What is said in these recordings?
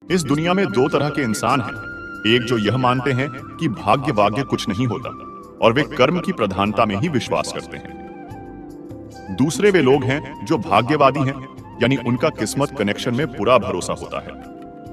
इस दुनिया में दो तरह के इंसान हैं। एक जो यह मानते हैं कि भाग्य वाग्य कुछ नहीं होता और वे कर्म की प्रधानता में ही विश्वास करते हैं। दूसरे वे लोग हैं जो भाग्यवादी हैं, यानी उनका किस्मत कनेक्शन में पूरा भरोसा होता है।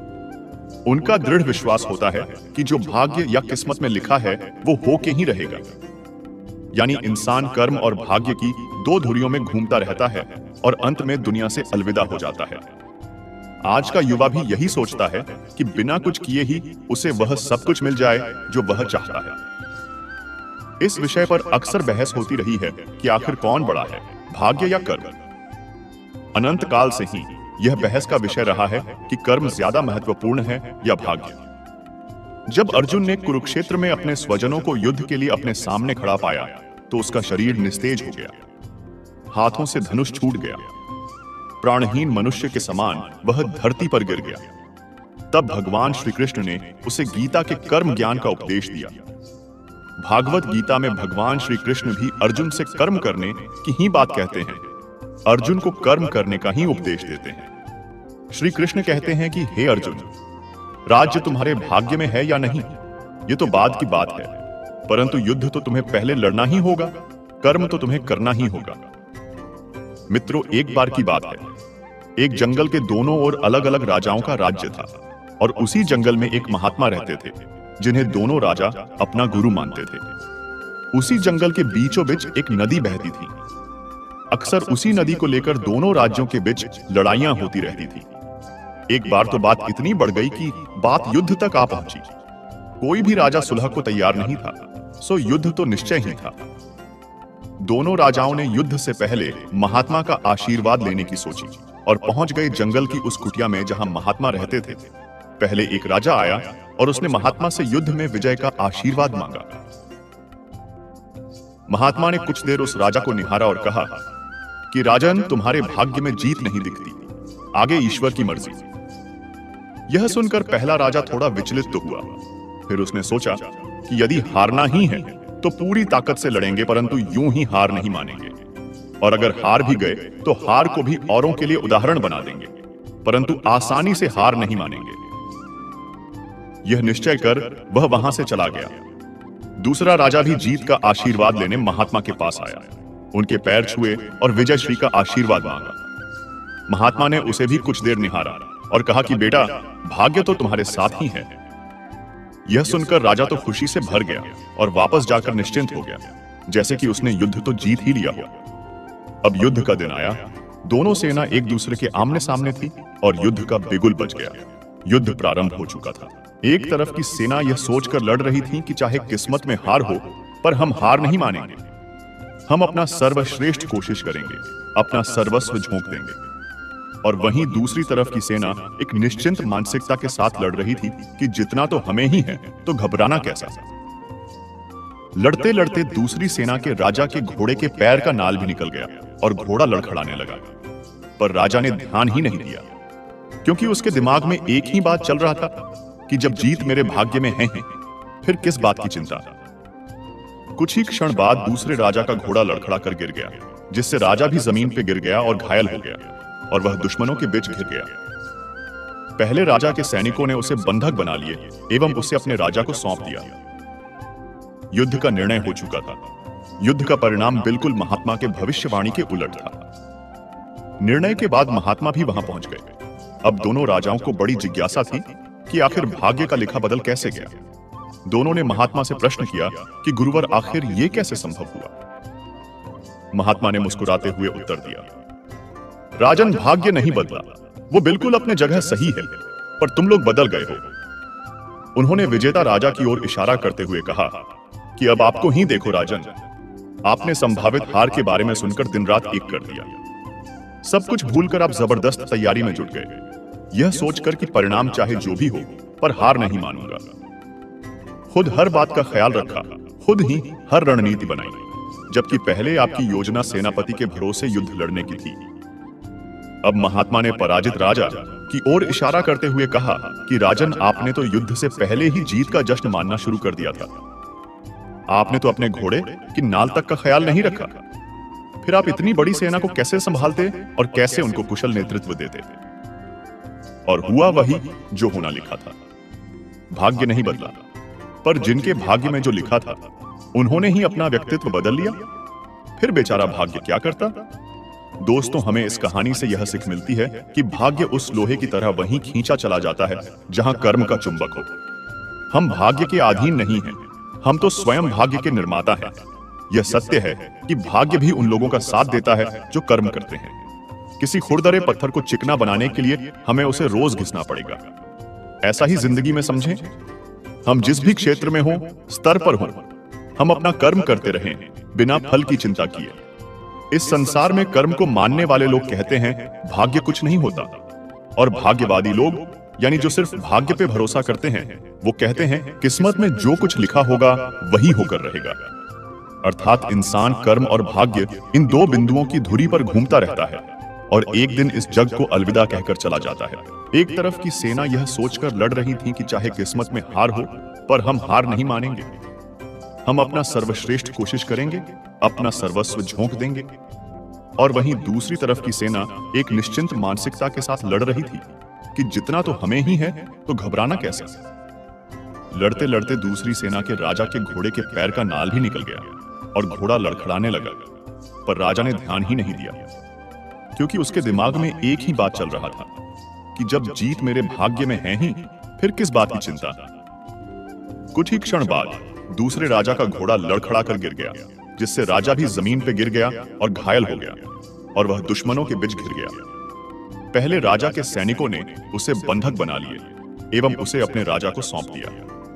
उनका दृढ़ विश्वास होता है कि जो भाग्य या किस्मत में लिखा है वो होके ही रहेगा। यानी इंसान कर्म और भाग्य की दो धुरियों में घूमता रहता है और अंत में दुनिया से अलविदा हो जाता है। आज का युवा भी यही सोचता है कि बिना कुछ किए ही उसे वह सब कुछ मिल जाए जो वह चाहता है। इस विषय पर अक्सर बहस होती रही है कि आखिर कौन बड़ा है, भाग्य या कर्म। अनंत काल से ही यह बहस का विषय रहा है कि कर्म ज्यादा महत्वपूर्ण है या भाग्य। जब अर्जुन ने कुरुक्षेत्र में अपने स्वजनों को युद्ध के लिए अपने सामने खड़ा पाया तो उसका शरीर निस्तेज हो गया, हाथों से धनुष छूट गया, प्राणहीन मनुष्य के समान वह धरती पर गिर गया। तब भगवान श्री कृष्ण ने उसे गीता के कर्म ज्ञान का उपदेश दिया। भागवत गीता में भगवान श्री कृष्ण भी अर्जुन से कर्म करने की ही बात कहते हैं, अर्जुन को कर्म करने का ही उपदेश देते हैं। श्री कृष्ण कहते हैं कि हे अर्जुन, राज्य तुम्हारे भाग्य में है या नहीं ये तो बाद की बात है, परंतु युद्ध तो तुम्हें पहले लड़ना ही होगा, कर्म तो तुम्हें करना ही होगा। मित्रों, एक बार की बात है, एक जंगल के दोनों ओर अलग अलग राजाओं का राज्य था और उसी जंगल में एक महात्मा रहते थे जिन्हें दोनों राजा अपना गुरु मानते थे। उसी जंगल के बीचों बीच एक नदी बहती थी। अक्सर उसी नदी को लेकर दोनों राज्यों के बीच लड़ाइयां होती रहती थी। एक बार तो बात इतनी बढ़ गई कि बात युद्ध तक आ पहुंची। कोई भी राजा सुलह को तैयार नहीं था, सो युद्ध तो निश्चय ही था। दोनों राजाओं ने युद्ध से पहले महात्मा का आशीर्वाद लेने की सोची और पहुंच गए जंगल की उस कुटिया में जहां महात्मा रहते थे। पहले एक राजा आया और उसने महात्मा से युद्ध में विजय का आशीर्वाद मांगा। महात्मा ने कुछ देर उस राजा को निहारा और कहा कि राजन, तुम्हारे भाग्य में जीत नहीं दिखती, आगे ईश्वर की मर्जी। यह सुनकर पहला राजा थोड़ा विचलित तो हुआ। फिर उसने सोचा कि यदि हारना ही है तो पूरी ताकत से लड़ेंगे, परंतु यूं ही हार नहीं मानेंगे, और अगर हार भी गए तो हार को भी औरों के लिए उदाहरण बना देंगे, परंतु आसानी से हार नहीं मानेंगे। यह निश्चय कर वह वहां से चला गया। दूसरा राजा भी जीत का आशीर्वाद लेने महात्मा के पास आया, उनके पैर छुए और विजय श्री का आशीर्वाद मांगा। महात्मा ने उसे भी कुछ देर निहारा और कहा कि बेटा, भाग्य तो तुम्हारे साथ ही है। यह सुनकर राजा तो खुशी से भर गया और वापस जाकर निश्चिंत हो गया, जैसे कि उसने युद्ध तो जीत ही लिया हो। अब युद्ध का दिन आया। दोनों सेना एक दूसरे के आमने सामने थी और युद्ध का बिगुल बज गया। युद्ध प्रारंभ हो चुका था। एक तरफ की सेना यह सोचकर लड़ रही थी कि चाहे किस्मत में हार हो, पर हम हार नहीं मानेंगे, हम अपना सर्वश्रेष्ठ कोशिश करेंगे, अपना सर्वस्व झोंक देंगे। और वहीं दूसरी तरफ की सेना एक निश्चिंत मानसिकता के साथ लड़ रही थी कि जितना तो हमें ही है तो घबराना कैसा। लड़ते लड़ते दूसरी सेना के राजा के घोड़े के पैर का नाल भी निकल गया और घोड़ा लड़खड़ाने लगा। पर राजा ने ध्यान ही नहीं दिया, क्योंकि उसके दिमाग में एक ही बात चल रहा था कि जब जीत मेरे भाग्य में है, फिर किस बात की चिंता। कुछ ही क्षण बाद दूसरे राजा का घोड़ा लड़खड़ा कर गिर गया, जिससे राजा भी जमीन पर गिर गया और घायल हो गया और वह दुश्मनों के बीच घिर गया। पहले राजा के सैनिकों ने उसे बंधक बना लिए एवं उसे अपने राजा को सौंप दिया। युद्ध का निर्णय हो चुका था। युद्ध का परिणाम बिल्कुल महात्मा के भविष्यवाणी के उलट था। निर्णय के बाद महात्मा भी वहां पहुंच गए। अब दोनों राजाओं को बड़ी जिज्ञासा थी कि आखिर भाग्य का लिखा बदल कैसे गया। दोनों ने महात्मा से प्रश्न किया कि गुरुवर, आखिर ये कैसे संभव हुआ। महात्मा ने मुस्कुराते हुए उत्तर दिया, राजन, भाग्य नहीं बदला, वो बिल्कुल अपने जगह सही है, पर तुम लोग बदल गए हो। उन्होंने विजेता राजा की ओर इशारा करते हुए कहा कि अब आपको ही देखो राजन, आपने संभावित हार के बारे में सुनकर दिन रात एक कर दिया। सब कुछ भूलकर आप जबरदस्त तैयारी में जुट गए, यह सोचकर कि परिणाम चाहे जो भी हो, पर हार नहीं मानूंगा। खुद हर बात का ख्याल रखा, खुद ही हर रणनीति बनाई, जबकि पहले आपकी योजना सेनापति के भरोसे युद्ध लड़ने की थी। अब महात्मा ने पराजित राजा की ओर इशारा करते हुए कहा कि राजन, आपने तो युद्ध से पहले ही जीत का जश्न मानना शुरू कर दिया था। आपने तो अपने घोड़े की नाल तक का ख्याल नहीं रखा। फिर आप इतनी बड़ी सेना को कैसे संभालते और कैसे उनको कुशल नेतृत्व देते। और हुआ वही जो होना लिखा था। भाग्य नहीं बदला, पर जिनके भाग्य में जो लिखा था उन्होंने ही अपना व्यक्तित्व बदल लिया। फिर बेचारा भाग्य क्या करता। दोस्तों, हमें इस कहानी से यह सीख मिलती है कि भाग्य उस लोहे की तरह वहीं खींचा चला जाता है जहां कर्म का चुंबक हो। हम भाग्य के अधीन नहीं हैं, हम तो स्वयं भाग्य के निर्माता हैं। यह सत्य है कि भाग्य भी उन लोगों का साथ देता है जो कर्म करते हैं। किसी खुरदरे पत्थर को चिकना बनाने के लिए हमें उसे रोज घिसना पड़ेगा। ऐसा ही जिंदगी में समझें। हम जिस भी क्षेत्र में हों, स्तर पर हों, हम अपना कर्म करते रहें बिना फल की चिंता किए। इस संसार में कर्म को मानने वाले लोग कहते हैं भाग्य कुछ नहीं होता, और भाग्यवादी लोग यानी जो सिर्फ भाग्य पे भरोसा करते हैं वो कहते हैं किस्मत में जो कुछ लिखा होगा वही होकर रहेगा। अर्थात इंसान कर्म और भाग्य इन दो बिंदुओं की धुरी पर घूमता रहता है और एक दिन इस जग को अलविदा कहकर चला जाता है। एक तरफ की सेना यह सोचकर लड़ रही थी कि चाहे किस्मत में हार हो पर हम हार नहीं मानेंगे, हम अपना सर्वश्रेष्ठ कोशिश करेंगे, अपना सर्वस्व झोंक देंगे। और वहीं दूसरी तरफ की सेना एक निश्चिंत मानसिकता के साथ लड़ रही थी कि जितना तो हमें ही है तो घबराना कैसे। लड़ते लड़ते दूसरी सेना के राजा के घोड़े के पैर का नाल ही निकल गया और घोड़ा लड़खड़ाने लगा, पर राजा ने ध्यान ही नहीं दिया, क्योंकि उसके दिमाग में एक ही बात चल रहा था कि जब जीत मेरे भाग्य में है ही, फिर किस बात की चिंता। कुछ ही क्षण बाद दूसरे राजा का घोड़ा लड़खड़ा कर गिर गया, जिससे राजा भी जमीन पर गिर गया और घायल हो गया, और वह दुश्मनों के बीच घिर गया। पहले राजा के सैनिकों ने उसे बंधक बना लिए एवं उसे अपने राजा को सौंप दिया।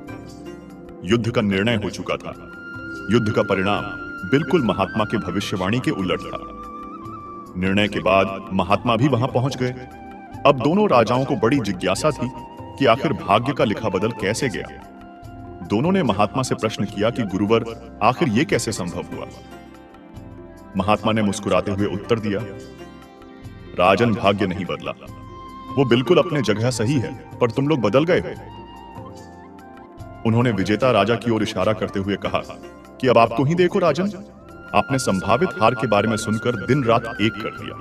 युद्ध का निर्णय हो चुका था। युद्ध का परिणाम बिल्कुल महात्मा के भविष्यवाणी के उलट था। निर्णय के बाद महात्मा भी वहां पहुंच गए। अब दोनों राजाओं को बड़ी जिज्ञासा थी कि आखिर भाग्य का लिखा बदल कैसे गया। दोनों ने महात्मा से प्रश्न किया कि गुरुवर, आखिर ये कैसे संभव हुआ। महात्मा ने मुस्कुराते हुए उत्तर दिया, राजन, भाग्य नहीं बदला, वो बिल्कुल अपने जगह सही है, पर तुम लोग बदल गए हो। उन्होंने विजेता राजा की ओर इशारा करते हुए कहा कि अब आप तो ही देखो राजन, आपने संभावित हार के बारे में सुनकर दिन रात एक कर दिया।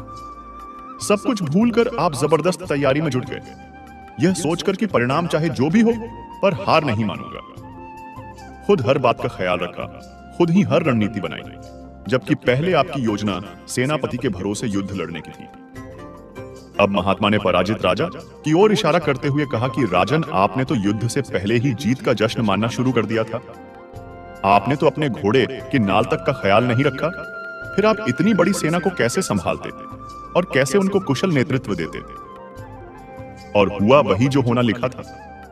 सब कुछ भूलकर आप जबरदस्त तैयारी में जुट गए, यह सोचकर कि परिणाम चाहे जो भी हो पर हार नहीं मानूंगा। खुद हर बात का ख्याल रखा, खुद ही हर रणनीति बनाई, जबकि पहले आपकी योजना सेनापति के भरोसे युद्ध लड़ने की थी। अब महात्मा ने पराजित राजा की ओर इशारा करते हुए कहा कि राजन, आपने तो युद्ध से पहले ही जीत का जश्न मानना शुरू कर दिया था। आपने तो अपने घोड़े की नाल तक का ख्याल नहीं रखा। फिर आप इतनी बड़ी सेना को कैसे संभालते और कैसे उनको कुशल नेतृत्व देते। और हुआ वही जो होना लिखा था।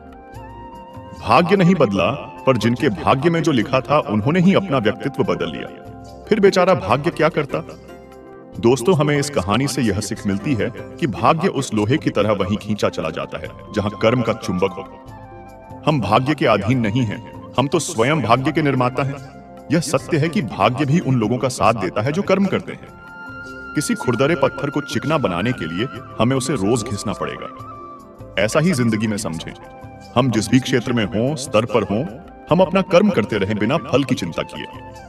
भाग्य नहीं बदला, पर जिनके भाग्य में जो लिखा था उन्होंने ही अपना व्यक्तित्व बदल लिया। फिर बेचारा भाग्य क्या करता। दोस्तों, हमें इस कहानी से यह सीख मिलती है कि भाग्य उस लोहे की तरह वहीं खींचा चला जाता है जहां कर्म का चुंबक हो। हम भाग्य के अधीन नहीं हैं, हम तो स्वयं भाग्य के निर्माता हैं। यह सत्य है कि भाग्य भी उन लोगों का साथ देता है जो कर्म करते हैं। किसी खुरदरे पत्थर को चिकना बनाने के लिए हमें उसे रोज घिसना पड़ेगा। ऐसा ही जिंदगी में समझें। हम जिस भी क्षेत्र में हों, स्तर पर हों, हम अपना कर्म करते रहें बिना फल की चिंता किए।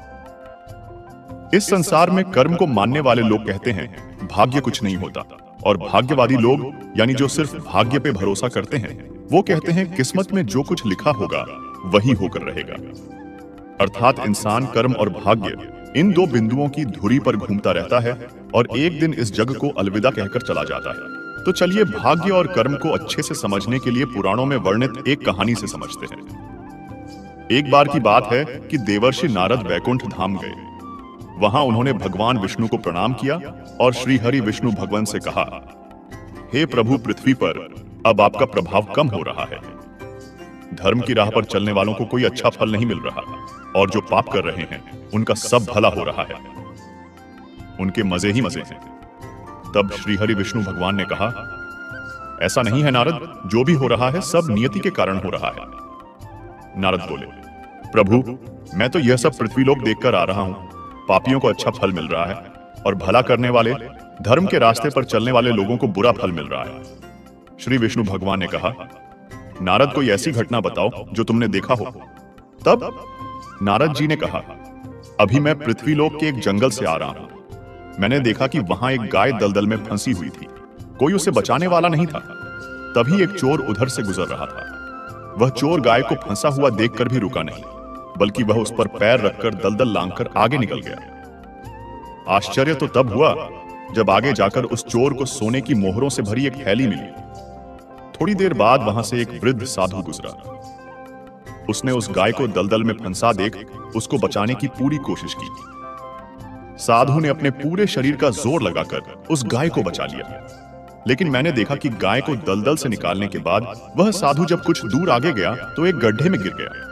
इस संसार में कर्म को मानने वाले लोग कहते हैं भाग्य कुछ नहीं होता, और भाग्यवादी लोग यानी जो सिर्फ भाग्य पे भरोसा करते हैं वो कहते हैं किस्मत में जो कुछ लिखा होगा वही होकर रहेगा। अर्थात इंसान कर्म और भाग्य इन दो बिंदुओं की धुरी पर घूमता रहता है और एक दिन इस जग को अलविदा कहकर चला जाता है। तो चलिए भाग्य और कर्म को अच्छे से समझने के लिए पुराणों में वर्णित एक कहानी से समझते हैं। एक बार की बात है कि देवर्षि नारद वैकुंठ धाम गए। वहां उन्होंने भगवान विष्णु को प्रणाम किया और श्री हरि विष्णु भगवान से कहा, हे प्रभु, पृथ्वी पर अब आपका प्रभाव कम हो रहा है। धर्म की राह पर चलने वालों को कोई अच्छा फल नहीं मिल रहा और जो पाप कर रहे हैं उनका सब भला हो रहा है। उनके मजे ही मजे हैं। तब श्री हरि विष्णु भगवान ने कहा, ऐसा नहीं है नारद, जो भी हो रहा है सब नियति के कारण हो रहा है। नारद बोले, प्रभु, मैं तो यह सब पृथ्वीलोक देखकर आ रहा हूं। पापियों को अच्छा फल मिल रहा है और भला करने वाले, धर्म के रास्ते पर चलने वाले लोगों को बुरा फल मिल रहा है। श्री विष्णु भगवान ने कहा, नारद, कोई ऐसी घटना बताओ जो तुमने देखा हो। तब नारद जी ने कहा, अभी मैं पृथ्वीलोक के एक जंगल से आ रहा हूं। मैंने देखा कि वहां एक गाय दलदल में फंसी हुई थी। कोई उसे बचाने वाला नहीं था। तभी एक चोर उधर से गुजर रहा था। वह चोर गाय को फंसा हुआ देखकर भी रुका नहीं, बल्कि वह उस पर पैर रखकर दलदल लांघकर आगे निकल गया। आश्चर्य तो तब हुआ जब आगे जाकर उस चोर को सोने की मोहरों से भरी एक थैली मिली। थोड़ी देर बाद वहां से एक वृद्ध साधु गुजरा। उसने उस गाय को दलदल में फंसा देख उसको बचाने की पूरी कोशिश की। साधु ने अपने पूरे शरीर का जोर लगाकर उस गाय को बचा लिया, लेकिन मैंने देखा कि गाय को दलदल से निकालने के बाद वह साधु जब कुछ दूर आगे गया तो एक गड्ढे में गिर गया।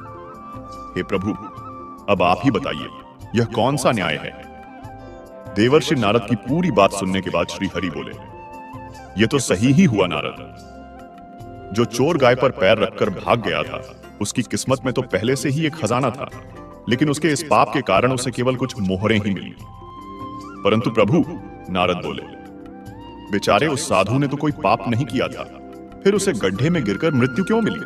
हे प्रभु, अब आप ही बताइए, यह कौन सा न्याय है? देवर्षि नारद की पूरी बात सुनने के बाद श्री हरि बोले, यह तो सही ही हुआ नारद। जो चोर गाय पर पैर रखकर भाग गया था, उसकी किस्मत में तो पहले से ही एक खजाना था, लेकिन उसके इस पाप के कारण उसे केवल कुछ मोहरें ही मिली। परंतु प्रभु, नारद बोले, बेचारे उस साधु ने तो कोई पाप नहीं किया था, फिर उसे गड्ढे में गिरकर मृत्यु क्यों मिली?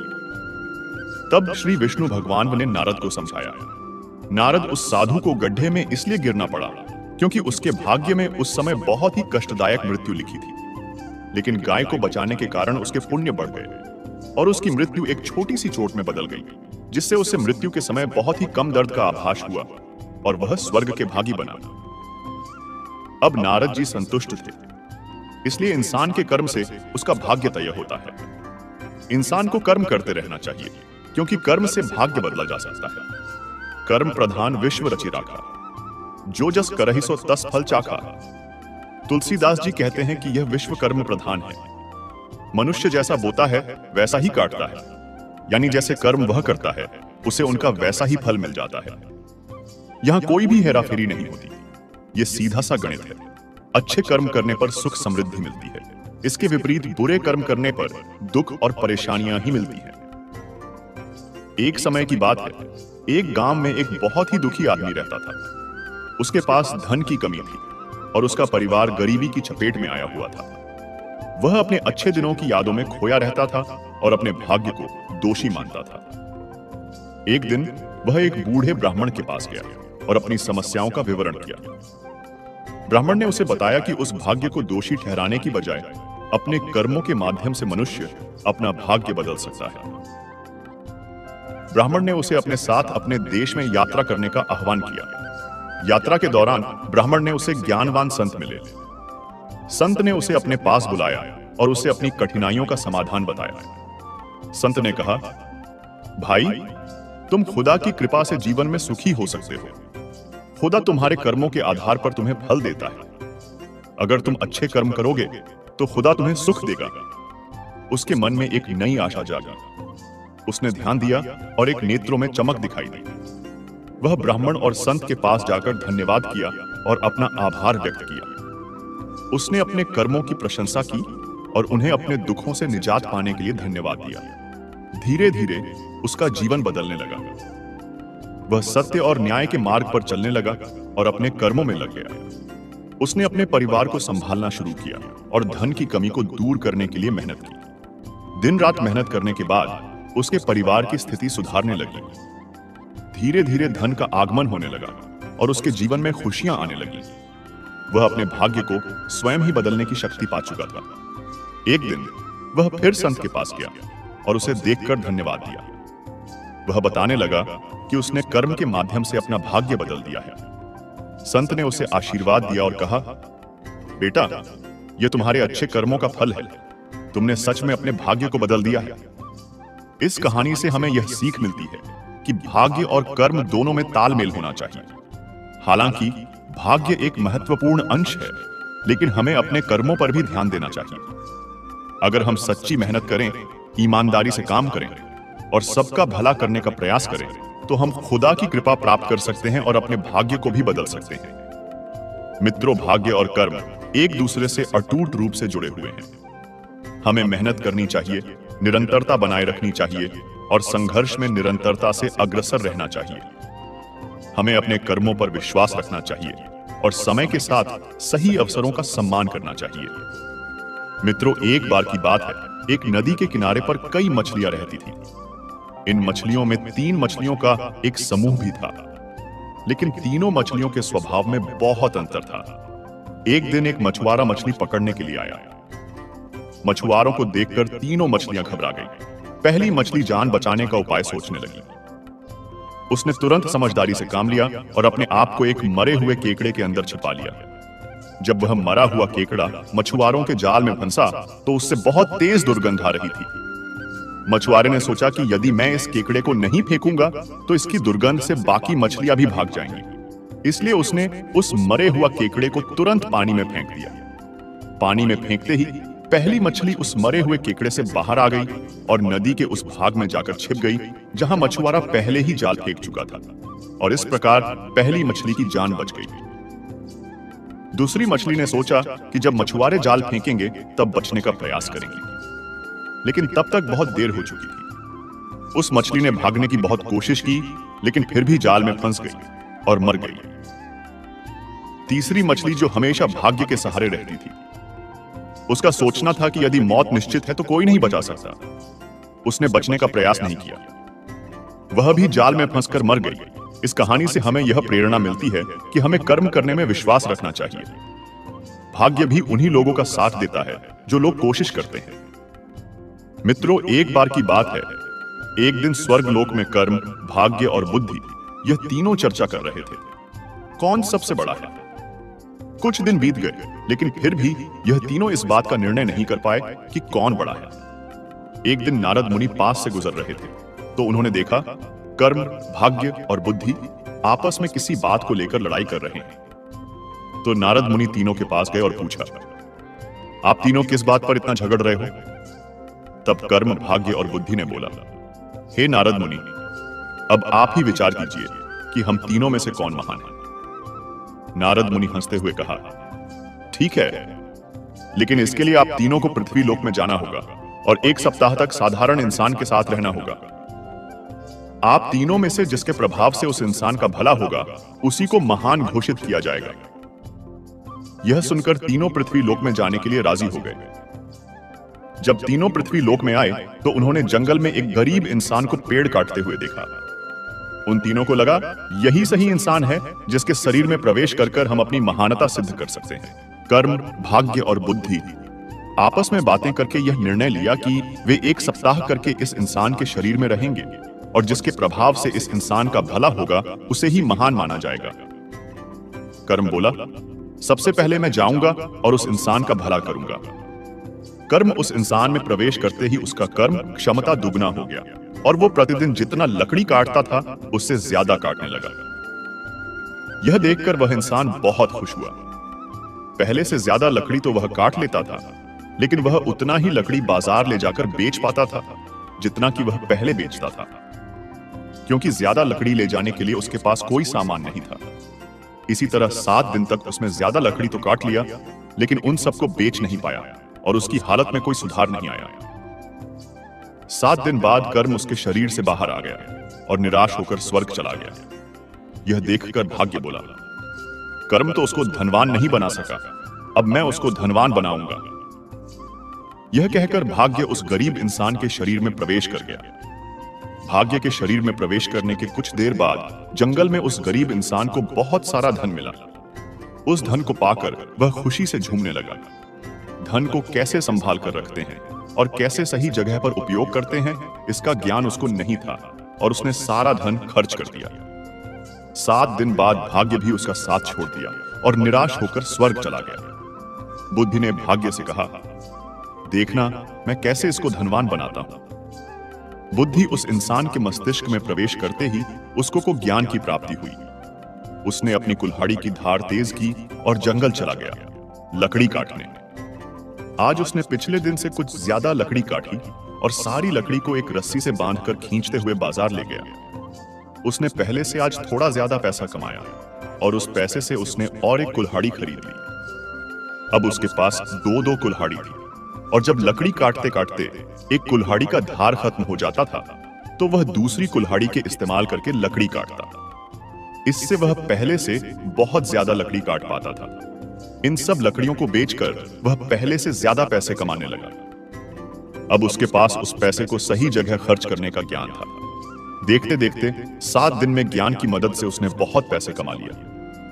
तब श्री विष्णु भगवान ने नारद को समझाया। नारद, उस साधु को गड्ढे में इसलिए गिरना पड़ा क्योंकि उसके भाग्य में उस समय बहुत ही कष्टदायक मृत्यु लिखी थी, लेकिन गाय को बचाने के कारण उसके पुण्य बढ़ गए और उसकी मृत्यु एक छोटी सी चोट में बदल गई, जिससे उसे मृत्यु के समय बहुत ही कम दर्द का आभास हुआ और वह स्वर्ग के भागी बना। अब नारद जी संतुष्ट थे, इसलिए इंसान के कर्म से उसका भाग्य तय होता है। इंसान को कर्म करते रहना चाहिए, क्योंकि कर्म से भाग्य बदला जा सकता है। कर्म प्रधान विश्व रचि राखा, जो जस करहि सो तस फल चाखा। तुलसीदास जी कहते हैं कि यह विश्व कर्म प्रधान है। मनुष्य जैसा बोता है वैसा ही काटता है, यानी जैसे कर्म वह करता है उसे उनका वैसा ही फल मिल जाता है। यहां कोई भी हेराफेरी नहीं होती, यह सीधा सा गणित है। अच्छे कर्म करने पर सुख समृद्धि मिलती है, इसके विपरीत बुरे कर्म करने पर दुख और परेशानियां ही मिलती हैं। एक समय की बात है, एक गांव में एक बहुत ही दुखी आदमी रहता था। उसके पास धन की कमी थी और उसका परिवार गरीबी की चपेट में आया हुआ था। वह अपने अच्छे दिनों की यादों में खोया रहता था और अपने भाग्य को दोषी मानता था। एक दिन वह एक बूढ़े ब्राह्मण के पास गया और अपनी समस्याओं का विवरण किया। ब्राह्मण ने उसे बताया कि उस भाग्य को दोषी ठहराने की बजाय अपने कर्मों के माध्यम से मनुष्य अपना भाग्य बदल सकता है। ब्राह्मण ने उसे अपने साथ अपने देश में यात्रा करने का आह्वान किया। यात्रा के दौरान ब्राह्मण ने उसे ज्ञानवान संत मिले। संत ने उसे अपने पास बुलाया और उसे अपनी कठिनाइयों का समाधान बताया। संत ने कहा, भाई, तुम खुदा की कृपा से जीवन में सुखी हो सकते हो। खुदा तुम्हारे कर्मों के आधार पर तुम्हें फल देता है। अगर तुम अच्छे कर्म करोगे तो खुदा तुम्हें सुख देगा। उसके मन में एक नई आशा जागी। उसने ध्यान दिया और एक नेत्रों में चमक दिखाई दी। वह ब्राह्मण और संत के पास जाकर धन्यवाद किया और अपना आभार व्यक्त किया। उसने अपने कर्मों की प्रशंसा की और उन्हें अपने दुखों से निजात पाने के लिए धन्यवाद दिया। धीरे धीरे उसका जीवन बदलने लगा। वह सत्य और न्याय के मार्ग पर चलने लगा और अपने कर्मों में लग गया। उसने अपने परिवार को संभालना शुरू किया और धन की कमी को दूर करने के लिए मेहनत की। दिन रात मेहनत करने के बाद उसके परिवार की स्थिति सुधारने लगी। धीरे धीरे धन का आगमन होने लगा और उसके जीवन में खुशियां आने लगी। वह अपने भाग्य को स्वयं ही बदलने की शक्ति पा चुका था। एक दिन वह फिर संत के पास गया और उसे देखकर धन्यवाद दिया। वह बताने लगा कि उसने कर्म के माध्यम से अपना भाग्य बदल दिया है। संत ने उसे आशीर्वाद दिया और कहा, बेटा, यह तुम्हारे अच्छे कर्मों का फल है। तुमने सच में अपने भाग्य को बदल दिया है। इस कहानी से हमें यह सीख मिलती है कि भाग्य और कर्म दोनों में तालमेल होना चाहिए। हालांकि भाग्य एक महत्वपूर्ण अंश है, लेकिन हमें अपने कर्मों पर भी ध्यान देना चाहिए। अगर हम सच्ची मेहनत करें, ईमानदारी से काम करें और सबका भला करने का प्रयास करें, तो हम खुदा की कृपा प्राप्त कर सकते हैं और अपने भाग्य को भी बदल सकते हैं। मित्रों, भाग्य और कर्म एक दूसरे से अटूट रूप से जुड़े हुए हैं। हमें मेहनत करनी चाहिए, निरंतरता बनाए रखनी चाहिए और संघर्ष में निरंतरता से अग्रसर रहना चाहिए। हमें अपने कर्मों पर विश्वास रखना चाहिए और समय के साथ सही अवसरों का सम्मान करना चाहिए। मित्रों, एक बार की बात है, एक नदी के किनारे पर कई मछलियां रहती थीं। इन मछलियों में 3 मछलियों का एक समूह भी था, लेकिन तीनों मछलियों के स्वभाव में बहुत अंतर था। एक दिन एक मछुआरा मछली पकड़ने के लिए आया। मछुआरों को देखकर तीनों मछलियां घबरा गईं। पहली मछली जान बचाने का उपाय सोचने लगी। उसने तुरंत समझदारी से काम लिया और अपने आप को एक मरे हुए केकड़े के अंदर छिपा लिया। जब वह मरा हुआ केकड़ा मछुआरों के जाल में फंसा तो उससे बहुत तेज दुर्गंध आ रही थी। मछुआरे ने सोचा कि यदि मैं इस केकड़े को नहीं फेंकूंगा तो इसकी दुर्गंध से बाकी मछलियां भी भाग जाएंगी। इसलिए उसने उस मरे हुआ केकड़े को तुरंत पानी में फेंक दिया। पानी में फेंकते ही पहली मछली उस मरे हुए केकड़े से बाहर आ गई और नदी के उस भाग में जाकर छिप गई जहां मछुआरा पहले ही जाल फेंक चुका था, और इस प्रकार पहली मछली की जान बच गई। दूसरी मछली ने सोचा कि जब मछुआरे जाल फेंकेंगे तब बचने का प्रयास करेंगे, लेकिन तब तक बहुत देर हो चुकी थी। उस मछली ने भागने की बहुत कोशिश की, लेकिन फिर भी जाल में फंस गई और मर गई। तीसरी मछली, जो हमेशा भाग्य के सहारे रहती थी, उसका सोचना था कि यदि मौत निश्चित है तो कोई नहीं बचा सकता। उसने बचने का प्रयास नहीं किया, वह भी जाल में फंसकर मर गई। इस कहानी से हमें यह प्रेरणा मिलती है कि हमें कर्म करने में विश्वास रखना चाहिए। भाग्य भी उन्हीं लोगों का साथ देता है जो लोग कोशिश करते हैं। मित्रों, एक बार की बात है, एक दिन स्वर्ग लोक में कर्म, भाग्य और बुद्धि, यह तीनों चर्चा कर रहे थे, कौन सबसे बड़ा है। कुछ दिन बीत गए, लेकिन फिर भी यह तीनों इस बात का निर्णय नहीं कर पाए कि कौन बड़ा है। एक दिन नारद मुनि पास से गुजर रहे थे तो उन्होंने देखा कर्म, भाग्य और बुद्धि आपस में किसी बात को लेकर लड़ाई कर रहे हैं। तो नारद मुनि तीनों के पास गए और पूछा, आप तीनों किस बात पर इतना झगड़ रहे हो? तब कर्म, भाग्य और बुद्धि ने बोला, हे नारद मुनि, अब आप ही विचार कीजिए कि हम तीनों में से कौन महान है। नारद मुनि हंसते हुए कहा, ठीक है, लेकिन इसके लिए आप तीनों को पृथ्वी लोक में जाना होगा और 1 सप्ताह तक साधारण इंसान के साथ रहना होगा। आप तीनों में से जिसके प्रभाव से उस इंसान का भला होगा, उसी को महान घोषित किया जाएगा। यह सुनकर तीनों पृथ्वी लोक में जाने के लिए राजी हो गए। जब तीनों पृथ्वी लोक में आए तो उन्होंने जंगल में एक गरीब इंसान को पेड़ काटते हुए देखा। उन तीनों को लगा यही सही इंसान है जिसके शरीर में प्रवेश कर हम अपनी महानता सिद्ध कर सकते हैं। कर्म, भाग्य और बुद्धि आपस में बातें करके यह निर्णय लिया कि वे 1 सप्ताह करके इस इंसान के शरीर में रहेंगे और जिसके प्रभाव से इस इंसान का भला होगा उसे ही महान माना जाएगा। कर्म बोला, सबसे पहले मैं जाऊंगा और उस इंसान का भला करूंगा। कर्म उस इंसान में प्रवेश करते ही उसका कर्म क्षमता दुगना हो गया और वो प्रतिदिन जितना लकड़ी काटता था उससे ज्यादा काटने लगा। यह देखकर वह इंसान बहुत खुश हुआ। पहले से ज्यादा लकड़ी तो वह काट लेता था, लेकिन वह उतना ही लकड़ी बाजार ले जाकर बेच पाता था जितना कि वह पहले बेचता था, क्योंकि ज्यादा लकड़ी ले जाने के लिए उसके पास कोई सामान नहीं था। इसी तरह 7 दिन तक उसने ज्यादा लकड़ी तो काट लिया, लेकिन उन सबको बेच नहीं पाया और उसकी हालत में कोई सुधार नहीं आया। 7 दिन बाद कर्म उसके शरीर से बाहर आ गया और निराश होकर स्वर्ग चला गया। यह देखकर भाग्य बोला, कर्म तो उसको धनवान नहीं बना सका, अब मैं उसको धनवान बनाऊंगा। यह कहकर भाग्य उस गरीब इंसान के शरीर में प्रवेश कर गया। भाग्य के शरीर में प्रवेश करने के कुछ देर बाद जंगल में उस गरीब इंसान को बहुत सारा धन मिला। उस धन को पाकर वह खुशी से झूमने लगा। धन को कैसे संभाल कर रखते हैं और कैसे सही जगह पर उपयोग करते हैं, इसका ज्ञान उसको नहीं था और उसने सारा धन खर्च कर दिया। 7 दिन बाद भाग्य भी उसका साथ छोड़ दिया और निराश होकर स्वर्ग चला गया। बुद्धि ने भाग्य से कहा, देखना मैं कैसे इसको धनवान बनाता हूं। बुद्धि उस इंसान के मस्तिष्क में प्रवेश करते ही उसको को ज्ञान की प्राप्ति हुई। उसने अपनी कुल्हाड़ी की धार तेज की और जंगल चला गया लकड़ी काटने। आज उसने पिछले दिन से कुछ ज्यादा लकड़ी काटी और सारी लकड़ी को एक रस्सी से बांधकर खींचते हुए बाजार ले गया। उसने पहले से आज थोड़ा ज्यादा पैसा कमाया और उस पैसे से उसने और एक कुल्हाड़ी खरीद ली। अब उसके पास 2-2 कुल्हाड़ी थी और जब लकड़ी काटते काटते एक कुल्हाड़ी का धार खत्म हो जाता था तो वह दूसरी कुल्हाड़ी के इस्तेमाल करके लकड़ी काटता। इससे वह पहले से बहुत ज्यादा लकड़ी काट पाता था। इन सब लकड़ियों को बेचकर वह पहले से ज्यादा पैसे कमाने लगा। अब उसके पास उस पैसे को सही जगह खर्च करने का ज्ञान था। देखते देखते 7 दिन में ज्ञान की मदद से उसने बहुत पैसे कमा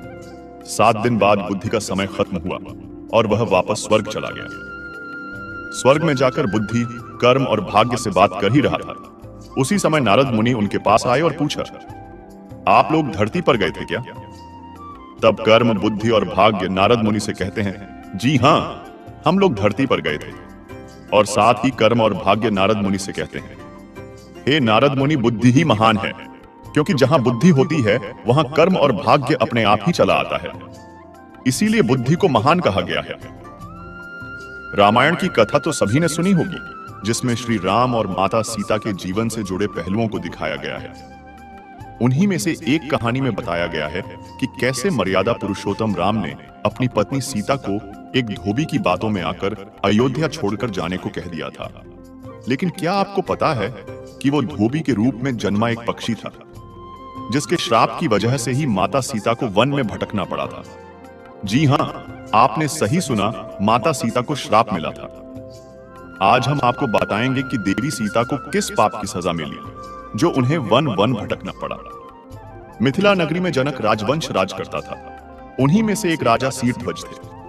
लिया। 7 दिन बाद बुद्धि का समय खत्म हुआ और वह वापस स्वर्ग चला गया। स्वर्ग में जाकर बुद्धि, कर्म और भाग्य से बात कर ही रहा था। उसी समय नारद मुनि उनके पास आए और पूछा, आप लोग धरती पर गए थे क्या? तब कर्म, बुद्धि और भाग्य नारद मुनि से कहते हैं, जी हां, हम लोग धरती पर गए थे। और साथ ही कर्म और भाग्य नारद मुनि से कहते हैं, हे नारद मुनि, बुद्धि ही महान है, क्योंकि जहां बुद्धि होती है वहां कर्म और भाग्य अपने आप ही चला आता है। इसीलिए बुद्धि को महान कहा गया है। रामायण की कथा तो सभी ने सुनी होगी, जिसमें श्री राम और माता सीता के जीवन से जुड़े पहलुओं को दिखाया गया है। उन्हीं में से एक कहानी में बताया गया है कि कैसे मर्यादा पुरुषोत्तम राम ने अपनी पत्नी सीता को एक धोबी की बातों में आकर अयोध्या छोड़कर जाने को कह दिया था। लेकिन क्या आपको पता है कि वो धोबी के रूप में जन्मा एक पक्षी था, जिसके श्राप की वजह से ही माता सीता को वन में भटकना पड़ा था। जी हां, आपने सही सुना, माता सीता को श्राप मिला था। आज हम आपको बताएंगे कि देवी सीता को किस पाप की सजा मिली, जो उन्हें वन वन भटकना पड़ा। मिथिला नगरी में जनक राजवंश राज करता था। उन्हीं में से एक राजा शीतध्वज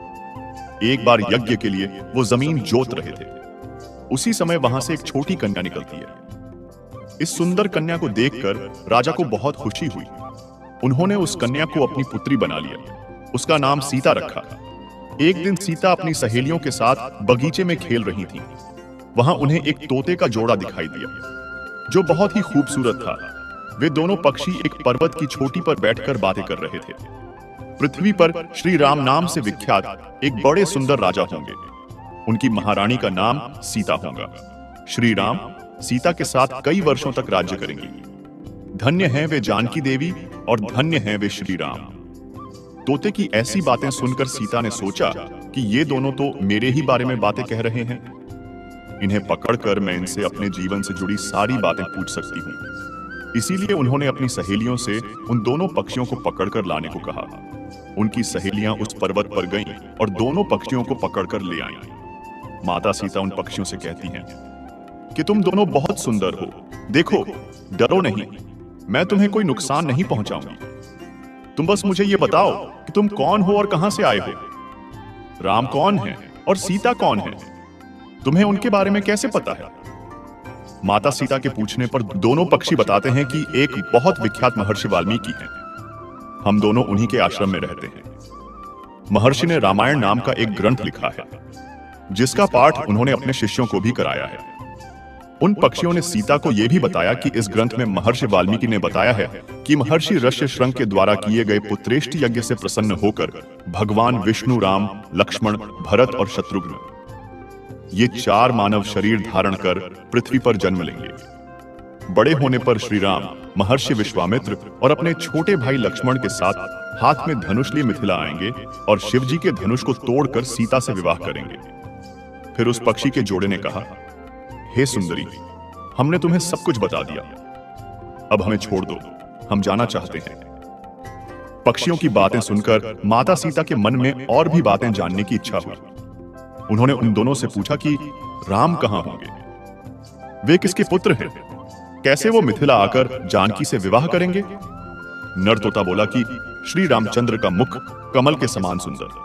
थे। एक बार यज्ञ के लिए वो जमीन जोत रहे थे। उसी समय वहां से एक छोटी कन्या निकलती है। इस सुंदर कन्या को देखकर राजा को बहुत खुशी हुई। उन्होंने उस कन्या को अपनी पुत्री बना लिया। उसका नाम सीता रखा। एक दिन सीता अपनी सहेलियों के साथ बगीचे में खेल रही थी। वहां उन्हें एक तोते का जोड़ा दिखाई दिया, जो बहुत ही खूबसूरत था। वे दोनों पक्षी एक पर्वत की चोटी पर बैठकर बातें कर रहे थे। पृथ्वी पर श्री राम नाम से विख्यात एक बड़े सुंदर राजा होंगे। उनकी महारानी का नाम सीता होगा। श्री राम सीता के साथ कई वर्षों तक राज्य करेंगी। धन्य हैं वे जानकी देवी और धन्य हैं वे श्री राम। तोते की ऐसी बातें सुनकर सीता ने सोचा कि ये दोनों तो मेरे ही बारे में बातें कह रहे हैं। इन्हें पकड़कर मैं इनसे अपने जीवन से जुड़ी सारी बातें पूछ सकती हूँ। इसीलिए उन्होंने अपनी सहेलियों से उन दोनों पक्षियों को पकड़कर लाने को कहा। उनकी सहेलियां उस पर्वत पर गईं और दोनों पक्षियों को पकड़कर ले आईं। माता सीता उन पक्षियों से कहती हैं कि तुम दोनों बहुत सुंदर हो। देखो, डरो नहीं, मैं तुम्हें कोई नुकसान नहीं पहुंचाऊंगी। तुम बस मुझे ये बताओ कि तुम कौन हो और कहां से आए हो। राम कौन है और सीता कौन है? तुम्हें उनके बारे में कैसे पता है? माता सीता के पूछने पर दोनों पक्षी बताते हैं कि एक बहुत विख्यात महर्षि वाल्मीकि हैं। हम दोनों उन्हीं के आश्रम में रहते हैं। महर्षि ने रामायण नाम का एक ग्रंथ लिखा है, जिसका पाठ उन्होंने अपने शिष्यों को भी कराया है। उन पक्षियों ने सीता को यह भी बताया कि इस ग्रंथ में महर्षि वाल्मीकि ने बताया है कि महर्षि ऋष्यशृंग के द्वारा किए गए पुत्रेष्टि यज्ञ से प्रसन्न होकर भगवान विष्णु, राम, लक्ष्मण, भरत और शत्रुघ्न ये 4 मानव शरीर धारण कर पृथ्वी पर जन्म लेंगे। बड़े होने पर श्री राम महर्षि विश्वामित्र और अपने छोटे भाई लक्ष्मण के साथ हाथ में धनुष लिए मिथिला आएंगे और शिव जी के धनुष को तोड़कर सीता से विवाह करेंगे। फिर उस पक्षी के जोड़े ने कहा, हे सुंदरी, हमने तुम्हें सब कुछ बता दिया, अब हमें छोड़ दो, हम जाना चाहते हैं। पक्षियों की बातें सुनकर माता सीता के मन में और भी बातें जानने की इच्छा हुई। उन्होंने उन दोनों से पूछा कि राम कहां होंगे, वे किसके पुत्र हैं, कैसे वो मिथिला आकर जानकी से विवाह करेंगे? नर तोता बोला कि श्री रामचंद्र का मुख कमल के समान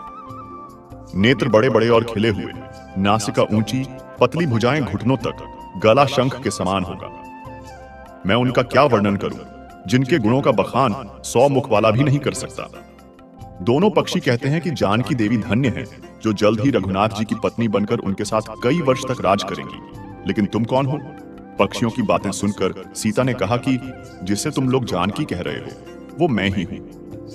सुंदर, नेत्र बड़े बड़े और खिले हुए, नासिका ऊंची, पतली भुजाएं घुटनों तक, गला शंख के समान होगा। मैं उनका क्या वर्णन करूं, जिनके गुणों का बखान 100 मुख वाला भी नहीं कर सकता। दोनों पक्षी कहते हैं कि जानकी देवी धन्य है, जो जल्द ही रघुनाथ जी की पत्नी बनकर उनके साथ कई वर्ष तक राज करेंगी। लेकिन तुम कौन हो? पक्षियों की बातें सुनकर सीता ने कहा कि जिसे तुम लोग जानकी कह रहे हो, वो मैं ही हूं।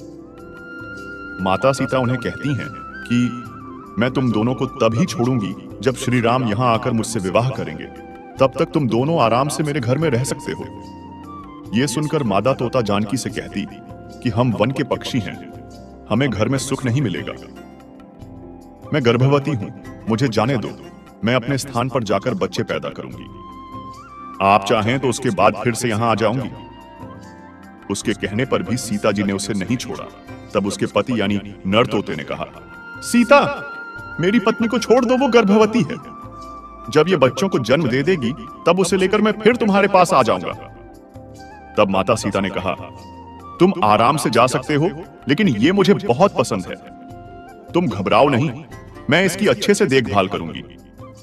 माता सीता उन्हें कहती हैं कि मैं तुम दोनों को तभी छोड़ूंगी जब श्री राम यहां आकर मुझसे विवाह करेंगे। तब तक तुम दोनों आराम से मेरे घर में रह सकते हो। यह सुनकर मादा तोता जानकी से कहती कि हम वन के पक्षी हैं, हमें घर में सुख नहीं मिलेगा। मैं गर्भवती हूं, मुझे जाने दो, मैं अपने स्थान पर जाकर बच्चे पैदा करूंगी। आप चाहें तो उसके बाद फिर से यहां आ जाऊंगी। उसके कहने पर भी सीता जी ने उसे नहीं छोड़ा। तब उसके पति यानी नर तोते ने कहा, सीता, मेरी पत्नी को छोड़ दो, वो गर्भवती है। जब ये बच्चों को जन्म दे देगी तब उसे लेकर मैं फिर तुम्हारे पास आ जाऊंगा। तब माता सीता ने कहा, तुम आराम से जा सकते हो, लेकिन ये मुझे बहुत पसंद है। तुम घबराओ नहीं, मैं इसकी अच्छे से देखभाल करूंगी।